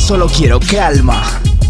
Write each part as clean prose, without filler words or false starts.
solo quiero calma.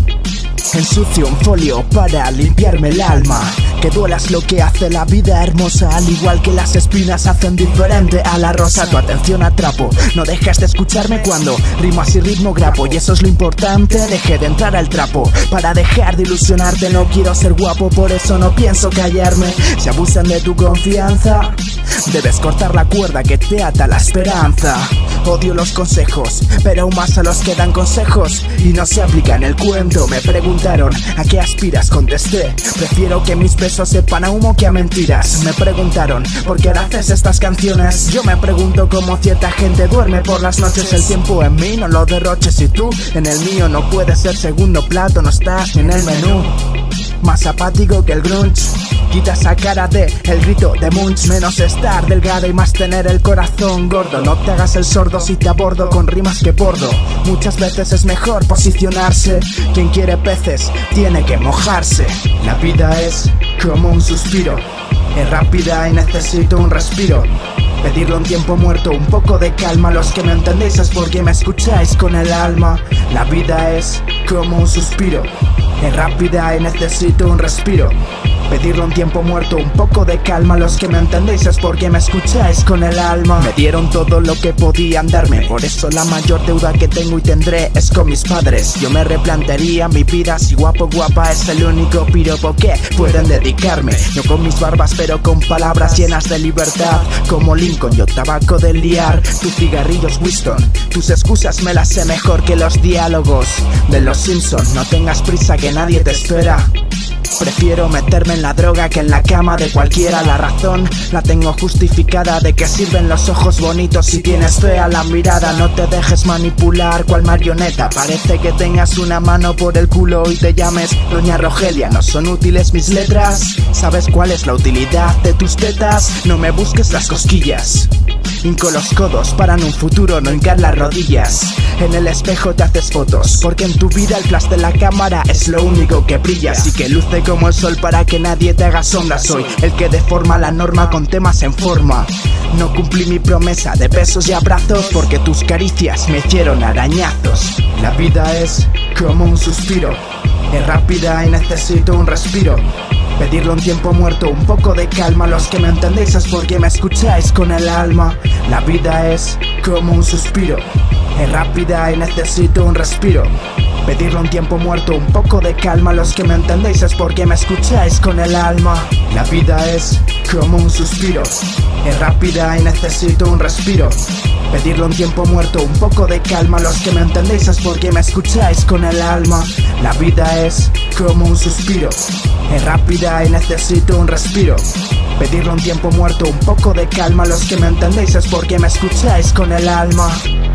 Ensucio un folio para limpiarme el alma. Que duelas lo que hace la vida hermosa, al igual que las espinas hacen diferente a la rosa. Tu atención atrapo, no dejes de escucharme cuando rimas y ritmo grapo. Y eso es lo importante, dejé de entrar al trapo para dejar de ilusionarte. No quiero ser guapo, por eso no pienso callarme. Si abusan de tu confianza, debes cortar la cuerda que te ata la esperanza. Odio los consejos, pero aún más a los que dan consejos y no se aplican el cuento. Me preguntaron ¿a qué aspiras? Contesté, prefiero que mis besos sepan a humo que a mentiras. Me preguntaron ¿por qué ahora haces estas canciones? Yo me pregunto cómo cierta gente duerme por las noches. El tiempo en mí no lo derroches y tú en el mío no puedes ser segundo plato, no estás en el menú. Más apático que el grunge, quita esa cara de el grito de Munch. Menos estar delgado y más tener el corazón gordo. No te hagas el sordo si te abordo con rimas que bordo. Muchas veces es mejor posicionarse. Quien quiere peces tiene que mojarse. La vida es como un suspiro, es rápida y necesito un respiro. Pedirlo en tiempo muerto, un poco de calma. Los que me entendéis es porque me escucháis con el alma. La vida es como un suspiro, es rápida y necesito un respiro. Pedirlo en tiempo muerto, un poco de calma. Los que me entendéis es porque me escucháis con el alma. Me dieron todo lo que podían darme, por eso la mayor deuda que tengo y tendré es con mis padres. Yo me replantearía mi vida si guapo guapa es el único piropo que pueden dedicarme. No con mis barbas pero con palabras llenas de libertad. Como Lincoln, yo tabaco del liar, tus cigarrillos Winston. Tus excusas me las sé mejor que los diálogos de los Simpsons. No tengas prisa que nadie te espera. Prefiero meterme en la droga que en la cama de cualquiera. La razón la tengo justificada. ¿De qué sirven los ojos bonitos si tienes fea la mirada? No te dejes manipular cual marioneta. Parece que tengas una mano por el culo y te llames Doña Rogelia. No son útiles mis letras. ¿Sabes cuál es la utilidad de tus tetas? No me busques las cosquillas. Hinco los codos para en un futuro no hincar las rodillas. En el espejo te haces fotos, porque en tu vida el flash de la cámara es lo único que brilla. Así que luce como el sol para que nadie te haga sombra. Soy el que deforma la norma con temas en forma. No cumplí mi promesa de besos y abrazos, porque tus caricias me hicieron arañazos. La vida es como un suspiro, es rápida y necesito un respiro. Pedirlo en tiempo muerto, un poco de calma. Los que me entendéis es porque me escucháis con el alma. La vida es como un suspiro, es rápida y necesito un respiro. Pedirlo en tiempo muerto, un poco de calma. Los que me entendéis es porque me escucháis con el alma. La vida es como un suspiro, es rápida y necesito un respiro. Pedirlo en tiempo muerto, un poco de calma. Los que me entendéis es porque me escucháis con el alma. La vida es como un suspiro, es rápida y necesito un respiro. Pedirlo en tiempo muerto, un poco de calma. Los que me entendéis es porque me escucháis con el alma.